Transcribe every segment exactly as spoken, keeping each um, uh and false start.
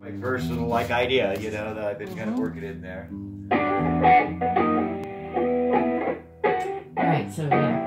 like versatile like idea, you know, that I've been kind of working in there. Right, so yeah.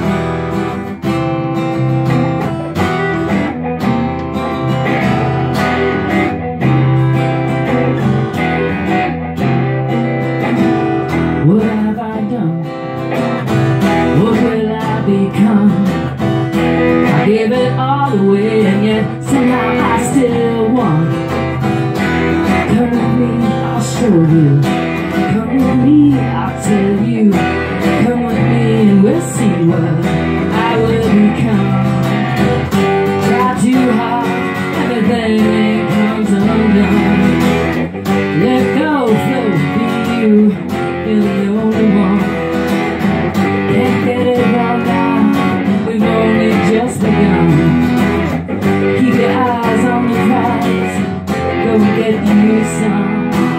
What have I done? What will I become? I gave it all away and yet somehow I still won. Come with me, I'll show you. Come with me, I'll tell you. Come with me and we'll see what I will become. Try too hard, everything comes undone. Let go, flow, be you. You're the only one. Can't get it wrong now. We've only just begun. Keep your eyes on the prize. Go get you some.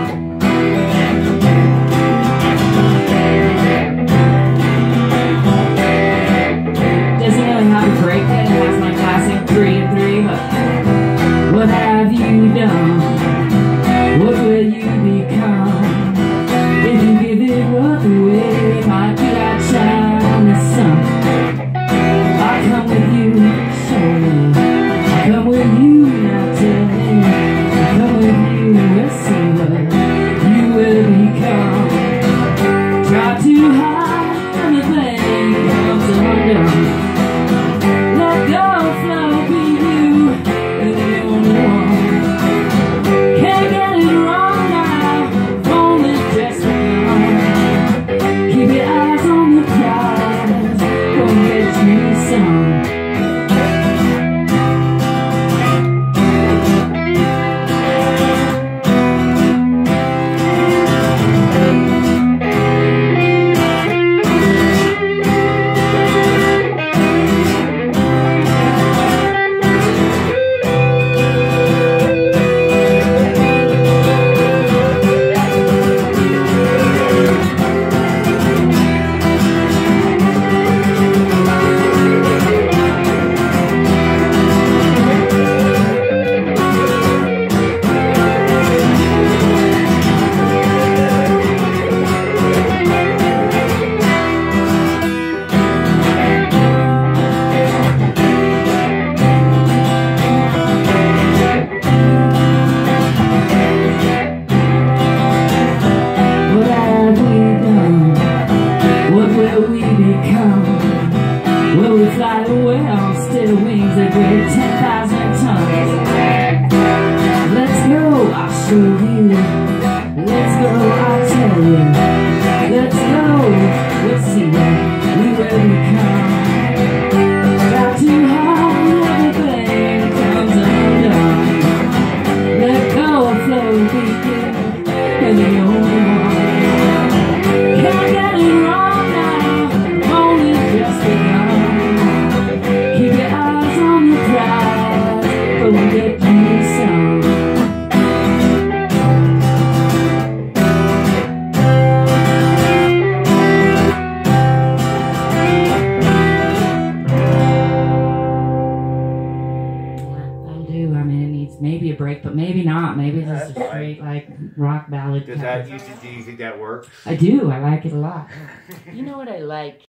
Doesn't really have a break yet. It has my classic three and three. But what have you done? What will you become? If you give it worth away, might be like shine on the sun. I'll come with you, show me. I'll come with you, now tell me. I'll come with you, we'll see what you will become. Try too hard, and the thing comes undone. Let go, flow, be you, you're the only one. Can't get it wrong now, only just begun. Keep your eyes on the prize, go get you some. Does that, you, do you think that works? I do. I like it a lot. You know what I like?